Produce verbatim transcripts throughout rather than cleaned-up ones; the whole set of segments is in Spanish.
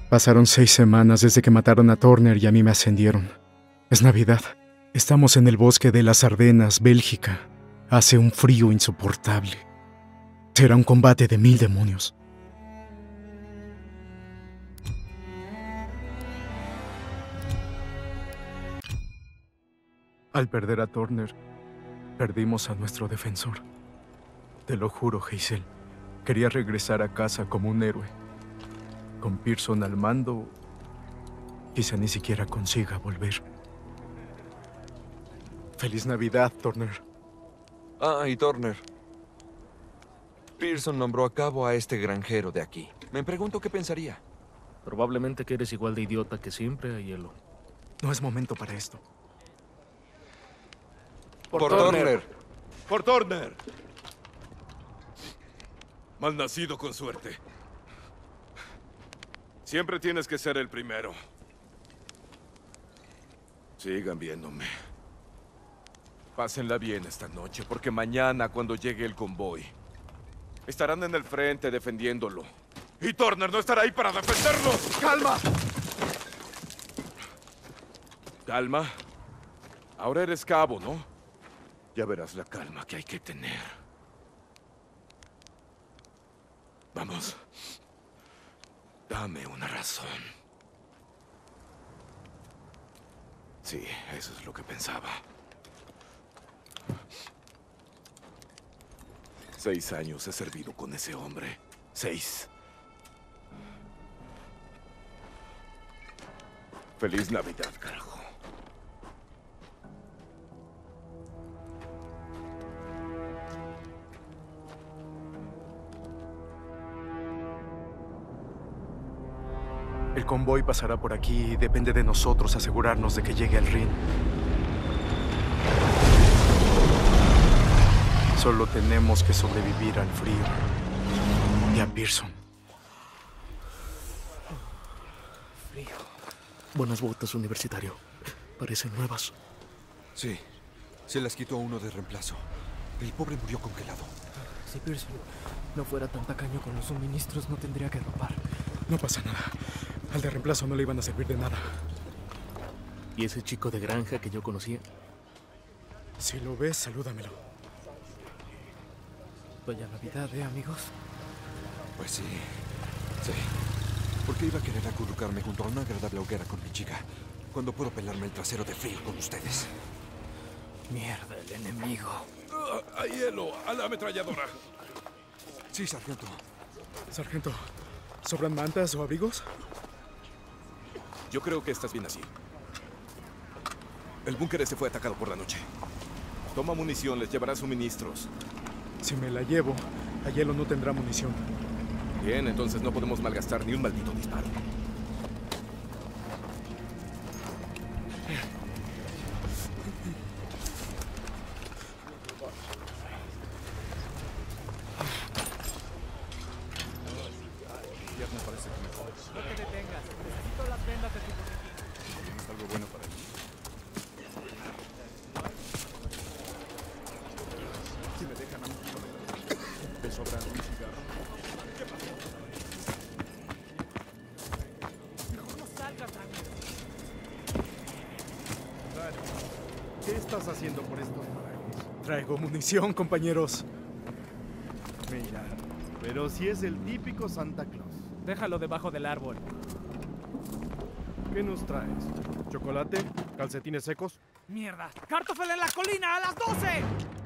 Pasaron seis semanas desde que mataron a Turner y a mí me ascendieron. Es Navidad. Estamos en el bosque de las Ardenas, Bélgica. Hace un frío insoportable. Será un combate de mil demonios. Al perder a Turner, perdimos a nuestro defensor. Te lo juro, Hazel. Quería regresar a casa como un héroe. Con Pearson al mando, quizá ni siquiera consiga volver. ¡Feliz Navidad, Turner! Ah, y Turner. Pearson nombró a cabo a este granjero de aquí. Me pregunto qué pensaría. Probablemente que eres igual de idiota que siempre a hielo. No es momento para esto. Por, Por Turner. Turner. Por Turner. Malnacido con suerte. Siempre tienes que ser el primero. Sigan viéndome. Pásenla bien esta noche, porque mañana, cuando llegue el convoy, estarán en el frente defendiéndolo. Y Turner no estará ahí para defenderlo. ¡Calma! ¿Calma? Ahora eres cabo, ¿no? Ya verás la calma que hay que tener. Vamos. Dame una razón. Sí, eso es lo que pensaba. Seis años he servido con ese hombre. Seis. Feliz Navidad, carajo. El convoy pasará por aquí y depende de nosotros asegurarnos de que llegue al Rin. Solo tenemos que sobrevivir al frío y a Pearson. Frío. Buenas botas, universitario. Parecen nuevas. Sí, se las quitó uno de reemplazo. El pobre murió congelado. Si Pearson no fuera tan tacaño con los suministros, no tendría que robar. No pasa nada. Al de reemplazo no le iban a servir de nada. ¿Y ese chico de granja que yo conocía? Si lo ves, salúdamelo. Vaya Navidad, ¿eh, amigos? Pues sí, sí. ¿Por qué iba a querer acurrucarme junto a una agradable hoguera con mi chica cuando puedo pelarme el trasero de frío con ustedes? Mierda, el enemigo. Uh, ¡A hielo! ¡A la ametralladora! Sí, sargento. Sargento, ¿sobran mantas o abrigos? Yo creo que estás bien así. El búnker ese fue atacado por la noche. Toma munición, les llevará suministros. Si me la llevo, a hielo no tendrá munición. Bien, entonces no podemos malgastar ni un maldito disparo. Ya me parece que mejor. No te detengas. Necesito las vendas de tu botiquín. ¿Tienes algo bueno para ello? Si me dejan a un kilómetro, ¿te sobra un cigarro? ¿Qué pasó? Mejor no salgas, Daniel. Dani, ¿qué estás haciendo por estos parajes? Traigo munición, compañeros. Mira, pero si es el típico Santa Claus. Déjalo debajo del árbol. ¿Qué nos traes? ¿Chocolate? ¿Calcetines secos? ¡Mierda! ¡Kartoffel en la colina a las doce!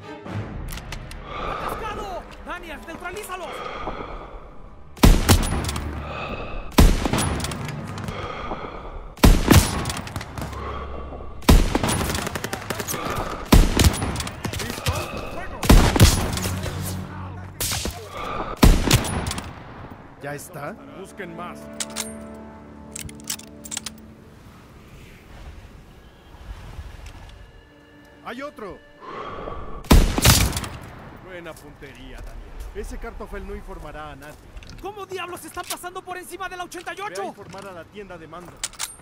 ¡Atascado! ¡Daniel, neutralízalos! ¿Ya está? Busquen más. ¡Hay otro! Buena puntería, Daniel. Ese Kartoffel no informará a nadie. ¿Cómo diablos están pasando por encima de la ochenta y ocho? Ve a informar a la tienda de mando.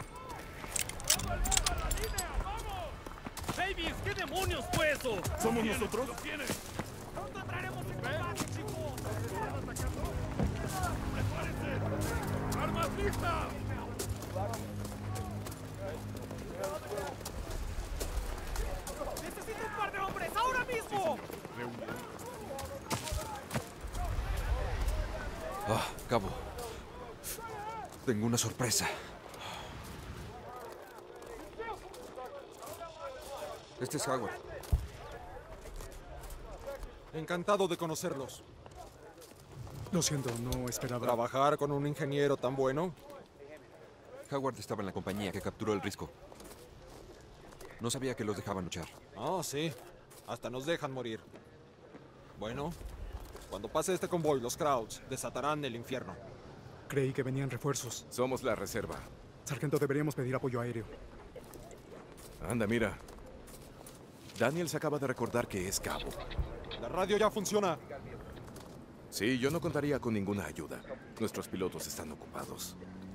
¡Davis! ¿Qué demonios fue eso? ¿Somos nosotros? ¡Pronto entraremos en combate, chicos! ¡Armas listas! Tengo una sorpresa. Este es Howard. Encantado de conocerlos. Lo siento, no esperaba. ¿Trabajar con un ingeniero tan bueno? Howard estaba en la compañía que capturó el Risco. No sabía que los dejaban luchar. Ah, sí. Hasta nos dejan morir. Bueno, cuando pase este convoy, los Krauts desatarán el infierno. Creí que venían refuerzos. Somos la reserva. Sargento, deberíamos pedir apoyo aéreo. Anda, mira. Daniel se acaba de recordar que es cabo. La radio ya funciona. Sí, yo no contaría con ninguna ayuda. Nuestros pilotos están ocupados.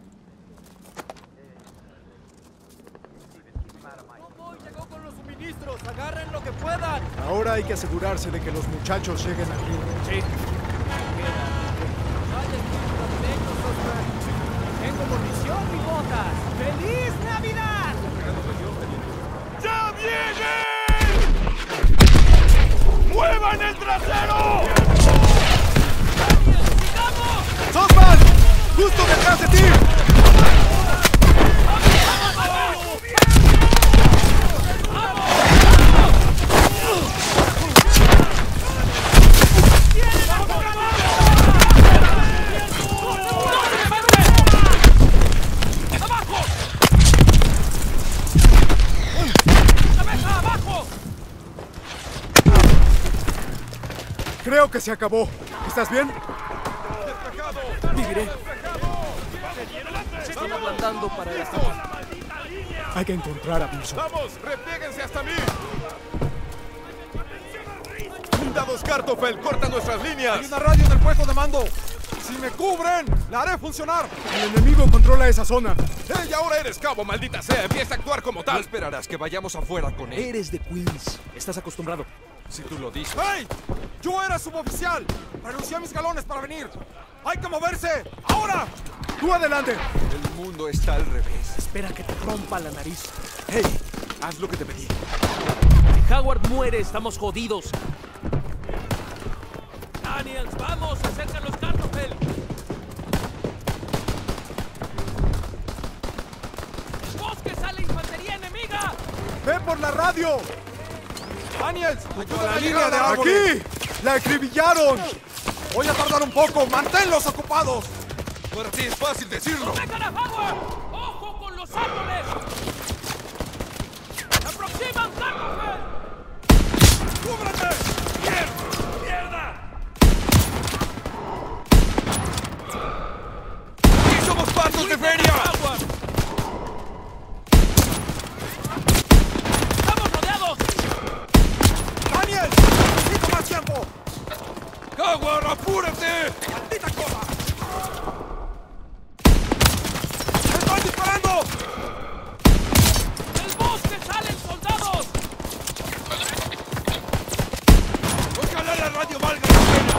Llegó con los suministros, agarren lo que puedan. Ahora hay que asegurarse de que los muchachos lleguen al río. Sí. Tengo munición y botas. ¡Feliz Navidad! ¡Ya vienen! ¡Muevan el trasero! ¡Sigamos! ¡Sosman! ¡Justo detrás de ti! Creo que se acabó. ¿Estás bien? Viviré. Están ablantando para la estatua. Hay que encontrar a Wilson. ¡Vamos! ¡Replieguense hasta mí! ¡Blindados Kartoffel! ¡Corta nuestras líneas! Hay una radio en el puesto de mando. Si me cubren, la haré funcionar. El enemigo controla esa zona. ¡Ey, ahora eres cabo, maldita sea! ¡Empieza a actuar como No tal! esperarás que vayamos afuera con él. Eres de Queens. Estás acostumbrado. Si tú lo dices. ¡Hey! Yo era suboficial. Renuncié a mis galones para venir. ¡Hay que moverse! ¡Ahora! ¡Tú adelante! El mundo está al revés. Espera que te rompa la nariz. ¡Hey! Haz lo que te pedí. Si Howard muere, estamos jodidos. Daniels, vamos, acerca los Kartoffel. ¡Bosque sale infantería enemiga! ¡Ve por la radio! ¡Daniels! ¡Ayuda a la llegar línea de a- árboles! ¡Aquí! ¡La acribillaron! Voy a tardar un poco. ¡Manténlos ocupados! Para ti es fácil decirlo. ¡Dejan a Howard! ¡Ojo con los árboles! ¡Aproximan Kartoffel! ¡Cúbrete! ¡Aquí somos patos de feria! ¡Howard! ¡Estamos rodeados! ¡Daniel! ¡Necesito más tiempo! ¡Howard, apúrate! ¡Maldita cosa! ¡Me están disparando! ¡Del bosque salen soldados! ¡Ojalá la radio valga la pena!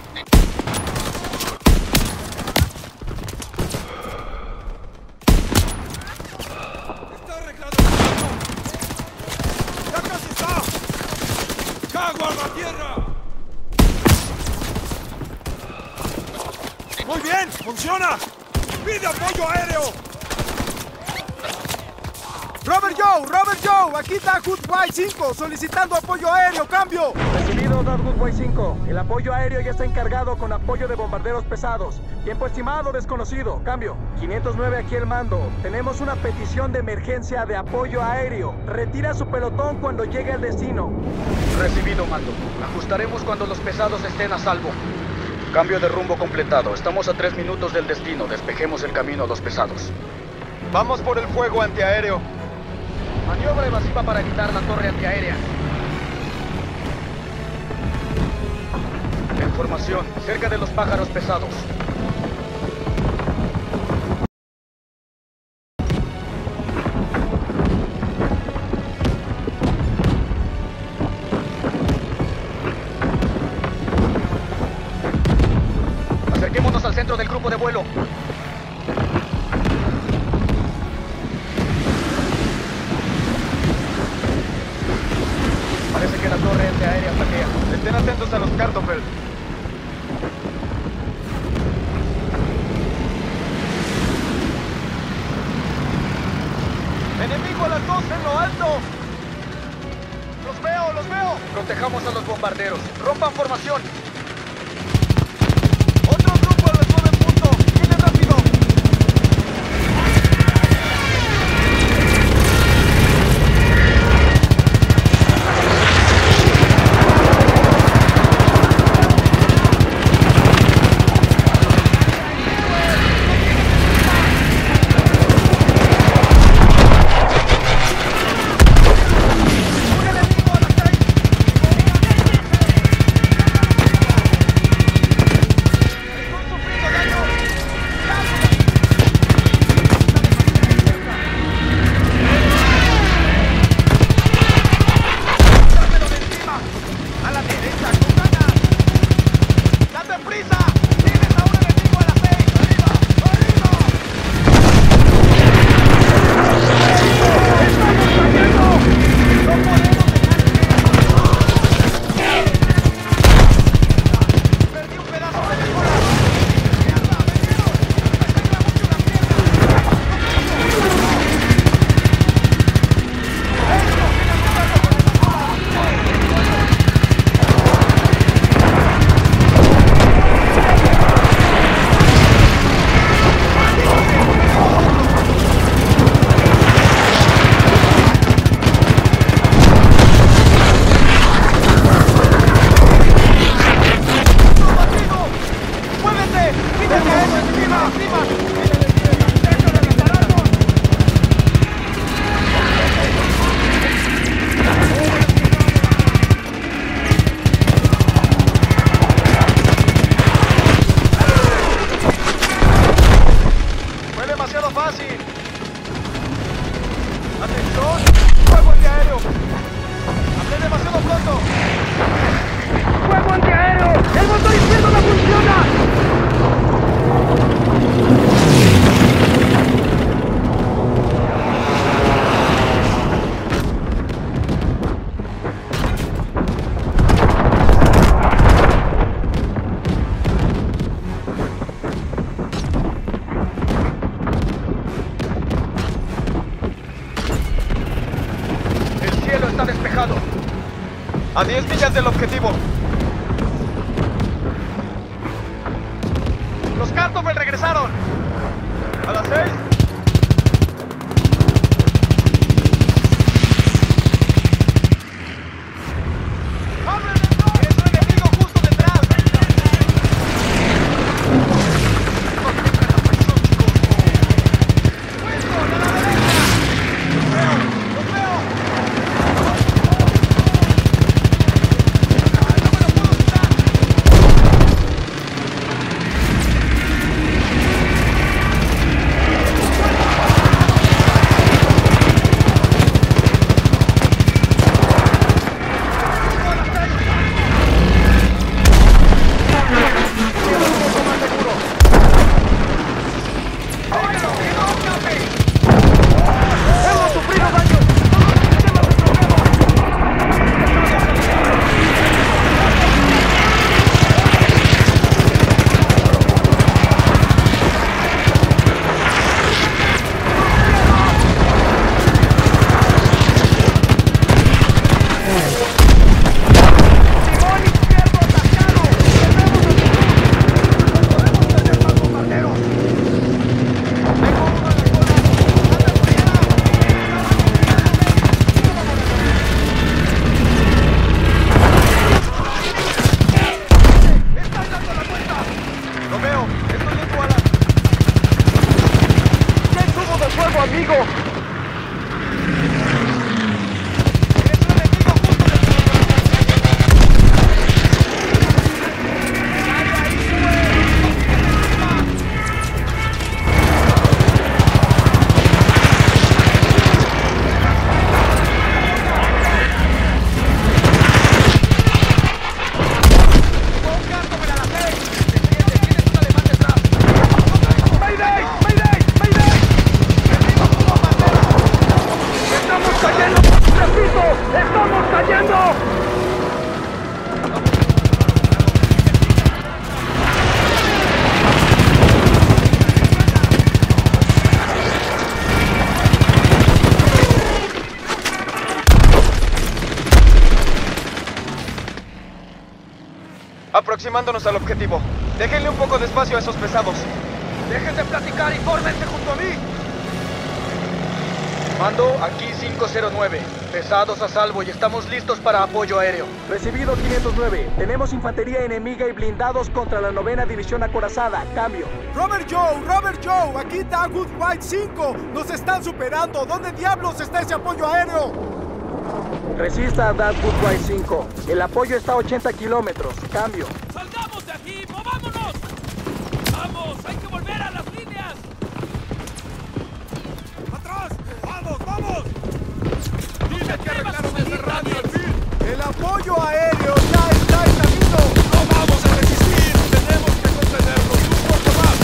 ¡Está arreglado! ¡Ya casi está! ¡Howard, a tierra! ¡Muy bien! ¡Funciona! ¡Pide apoyo aéreo! ¡Robert Joe! ¡Robert Joe! Aquí está Hoodway cinco solicitando apoyo aéreo. ¡Cambio! Recibido, Darwood cinco. El apoyo aéreo ya está encargado con apoyo de bombarderos pesados. Tiempo estimado desconocido. Cambio. quinientos nueve aquí el mando. Tenemos una petición de emergencia de apoyo aéreo. Retira su pelotón cuando llegue al destino. Recibido, mando. Ajustaremos cuando los pesados estén a salvo. Cambio de rumbo completado. Estamos a tres minutos del destino. Despejemos el camino a los pesados. Vamos por el fuego antiaéreo. Maniobra evasiva para evitar la torre antiaérea. Información, cerca de los pájaros pesados. Acerquémonos al centro del grupo de vuelo. Parece que la torre antiaérea flaquea. Estén atentos a los Kartoffel. ¡Enemigos en lo alto! ¡Los veo, los veo! Protejamos a los bombarderos. ¡Rompan formación! ¡Otro grupo a las nueve en punto! ¡Viene rápido! A diez millas del objetivo. Los Kartoffel regresaron. A las seis. ¡Mayday! ¡Mayday! ¡Mayday! ¡El mismo pudo matar! aproximándonos al objetivo. Déjenle un poco de espacio a esos pesados. Dejen de platicar y fórmense junto a mí. Mando, aquí cinco cero nueve. Pesados a salvo y estamos listos para apoyo aéreo. Recibido quinientos nueve. Tenemos infantería enemiga y blindados contra la novena división acorazada. Cambio. Robert Joe, Robert Joe, aquí Dagwood White cinco. Nos están superando. ¿Dónde diablos está ese apoyo aéreo? Resista a Dagwood White cinco. El apoyo está a ochenta kilómetros. Cambio. ¡Salgamos de aquí! ¡Movámonos! ¡Vamos! ¡Hay que volver a las líneas! ¡Atrás! ¡Vamos, vamos! ¡Dime que arreglaron ese radio al fin! ¡El apoyo aéreo ya está en camino! ¡No vamos a resistir! ¡Tenemos que contenerlos un poco más!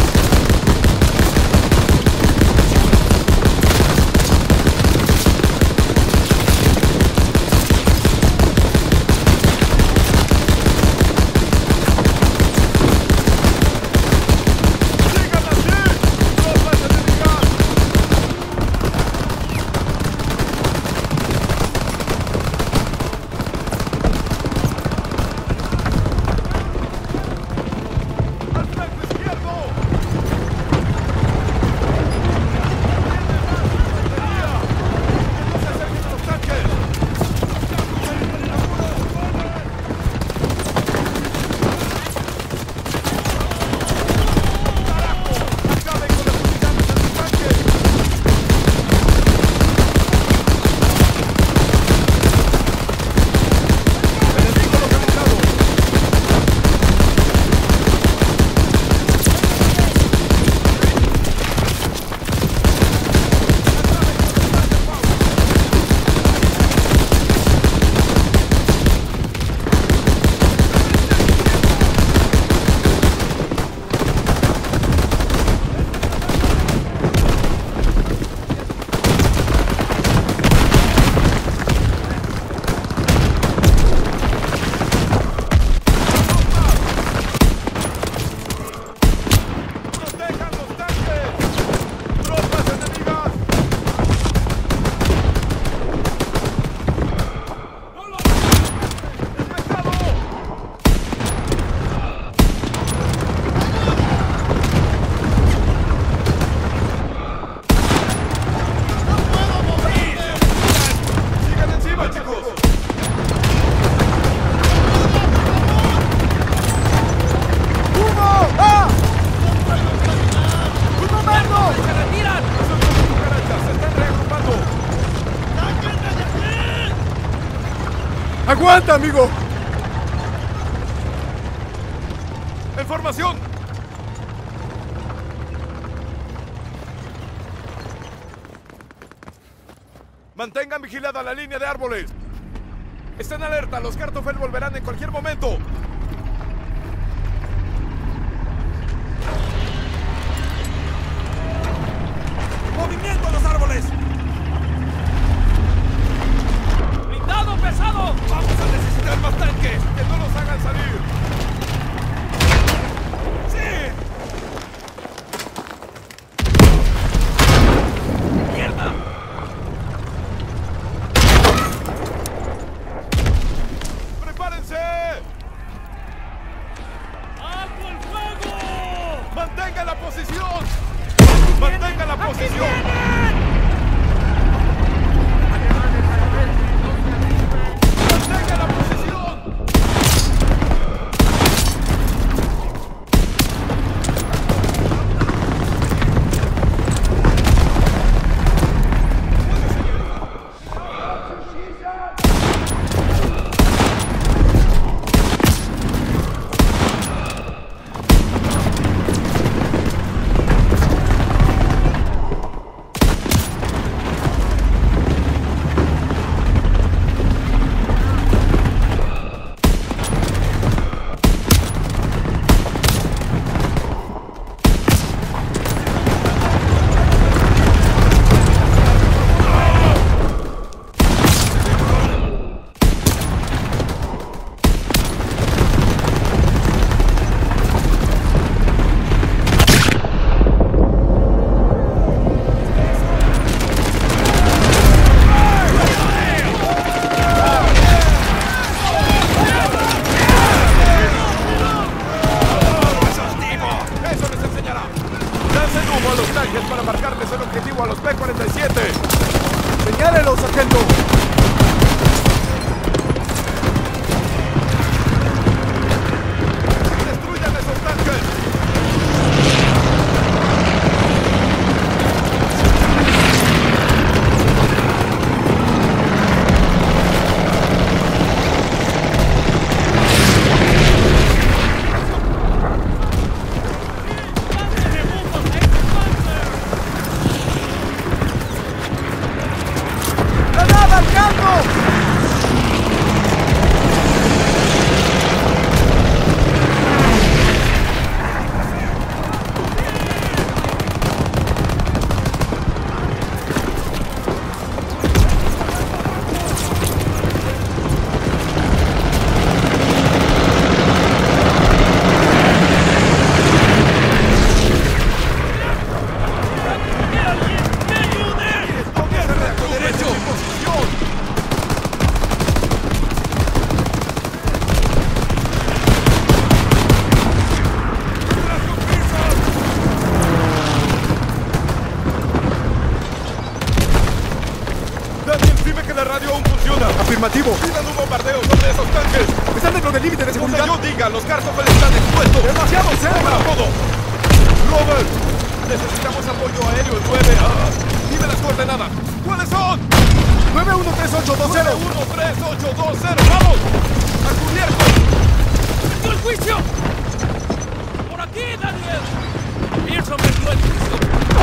¡Aguanta, amigo! ¡En formación! Mantengan vigilada la línea de árboles. Estén alerta, los Kartoffel volverán en cualquier momento. ¡Movimiento a los árboles! ¡Blindado pesado! ¡Vamos a necesitar más tanques! ¡Que no los hagan salir! ¡Sí! ¡Mierda! ¡Prepárense! tanques para marcarles el objetivo a los P cuarenta y siete. ¡Señálelo, sargento! ¡Destruyan esos tanques! ¡Granada al campo! Daniel, dime que la radio aún funciona. Afirmativo. ¡Pidan un bombardeo sobre esos tanques! Están dentro del límite de Donde seguridad. yo diga, los Kartoffel están expuestos. ¡Demasiado cerca! ¡Dámelo todo! ¡Robert! Necesitamos apoyo aéreo en nueve. Ah, dime las coordenadas. ¿Cuáles son? nueve uno tres ocho dos cero. uno tres ocho dos cero. ¡Vamos! ¡A cubierto! ¡Perdió el juicio! ¡Por aquí, Daniel! Pearson perdió el juicio.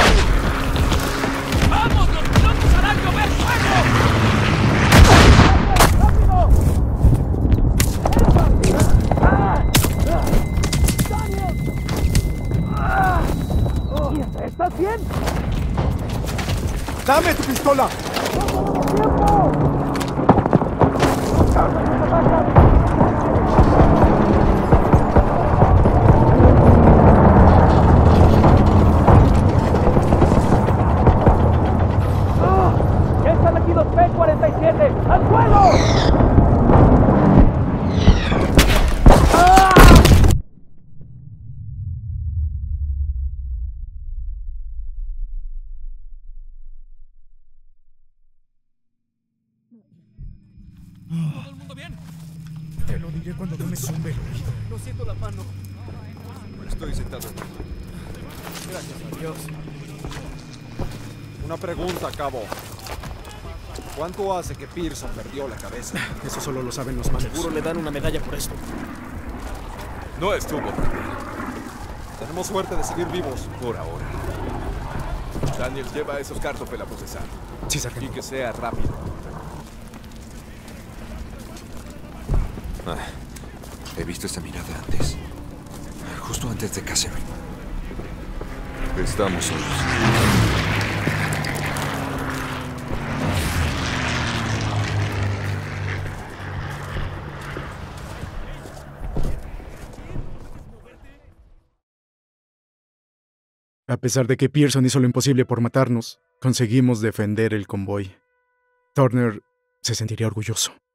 ¡Vamos! ¡Los pilotos harán llover fuego! ¿Estás bien? ¡Dame tu pistola! ¡Ya están aquí los P cuarenta y siete! ¡Al suelo! ¿Todo el mundo bien? Te lo diré cuando no me zumbe el oído. No siento la mano. Estoy sentado. Gracias a Dios. Una pregunta, cabo. ¿Cuánto hace que Pearson perdió la cabeza? Eso solo lo saben los malos. Seguro le dan una medalla por esto. No estuvo tan bien. Tenemos suerte de seguir vivos. Por ahora. Daniel, lleva a esos Kartoffel a procesar. Sí, Y sargento. que sea rápido. Ah, he visto esa mirada antes. Justo antes de Catherine. Estamos solos. A pesar de que Pearson hizo lo imposible por matarnos, conseguimos defender el convoy. Turner se sentiría orgulloso.